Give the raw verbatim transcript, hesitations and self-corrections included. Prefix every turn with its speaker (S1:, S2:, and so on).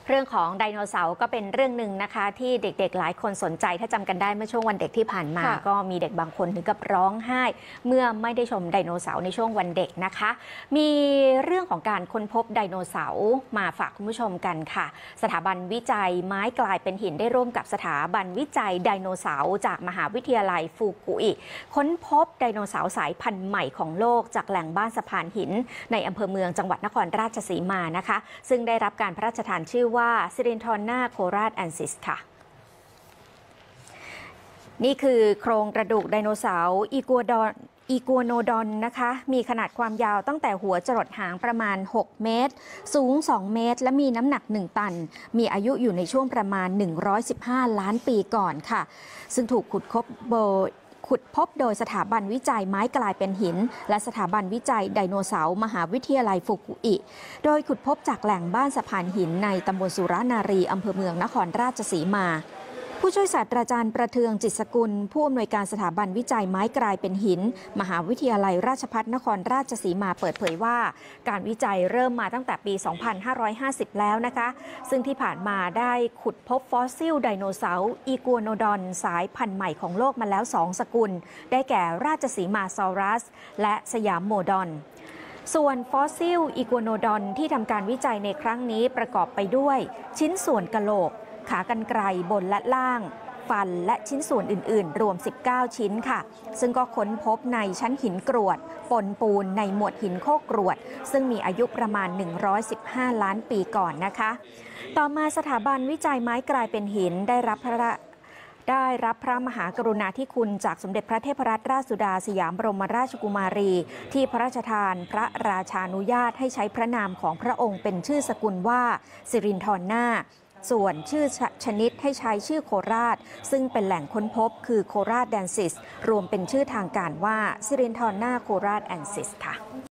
S1: เรื่องของไดโนเสาร์ก็เป็นเรื่องหนึ่งนะคะที่เด็กๆหลายคนสนใจถ้าจำกันได้เมื่อช่วงวันเด็กที่ผ่านมาก็มีเด็กบางคนถึงกับร้องไห้เมื่อไม่ได้ชมไดโนเสาร์ในช่วงวันเด็กนะคะมีเรื่องของการค้นพบไดโนเสาร์มาฝากคุณผู้ชมกันค่ะสถาบันวิจัยไม้กลายเป็นหินได้ร่วมกับสถาบันวิจัยไดโนเสาร์จากมหาวิทยาลัยฟุกุอิค้นพบไดโนเสาร์สายพันธุ์ใหม่ของโลกจากแหล่งบ้านสะพานหินในอำเภอเมืองจังหวัดนครราชสีมานะคะซึ่งได้รับการพระราชทานชื่อว่าซิรินทอน่าโคราชแอนซิสค่ะนี่คือโครงกระดูกไดโนเสาร์อีกัวดอนอีกัวโนดอนนะคะมีขนาดความยาวตั้งแต่หัวจรดหางประมาณหกเมตรสูงสองเมตรและมีน้ำหนักหนึ่งตันมีอายุอยู่ในช่วงประมาณหนึ่งร้อยสิบห้าล้านปีก่อนค่ะซึ่งถูกขุดพบโบขุดพบโดยสถาบันวิจัยไม้กลายเป็นหินและสถาบันวิจัยไดโนเสาร์มหาวิทยาลัยฟุกุอิโดยขุดพบจากแหล่งบ้านสะพานหินในตำบลสุรานารีอำเภอเมืองนครราชสีมาผู้ช่วยศาสตราจารย์ประเทืองจิตสกุลผู้อำนวยการสถาบันวิจัยไม้กลายเป็นหินมหาวิทยาลัยราชภัฏนครราชสีมาเปิดเผยว่าการวิจัยเริ่มมาตั้งแต่ปี สองพันห้าร้อยห้าสิบ แล้วนะคะซึ่งที่ผ่านมาได้ขุดพบฟอสซิลไดโนเสาร์อีกัวโนดอนสายพันธุ์ใหม่ของโลกมาแล้วสองสกุลได้แก่ราชสีมาซอรัสและสยามโมดอนส่วนฟอสซิลอีกัวโนดอนที่ทำการวิจัยในครั้งนี้ประกอบไปด้วยชิ้นส่วนกะโหลกขากรรไกรบนและล่างฟันและชิ้นส่วนอื่นๆรวมสิบเก้าชิ้นค่ะซึ่งก็ค้นพบในชั้นหินกรวดปนปูนในหมวดหินโคกรวดซึ่งมีอายุประมาณหนึ่งร้อยสิบห้าล้านปีก่อนนะคะต่อมาสถาบันวิจัยไม้กลายเป็นหินได้รับพระได้รับพระมหากรุณาธิคุณจากสมเด็จพระเทพรัตนราชสุดาสยามบรมราชกุมารีที่พระราชทานพระราชานุญาตให้ใช้พระนามของพระองค์เป็นชื่อสกุลว่าสิรินทรนาส่วนชื่อชนิดให้ใช้ชื่อโคราชซึ่งเป็นแหล่งค้นพบคือโคราชแดนซิสรวมเป็นชื่อทางการว่าซิรินทรนาโคราชแอนซิสค่ะ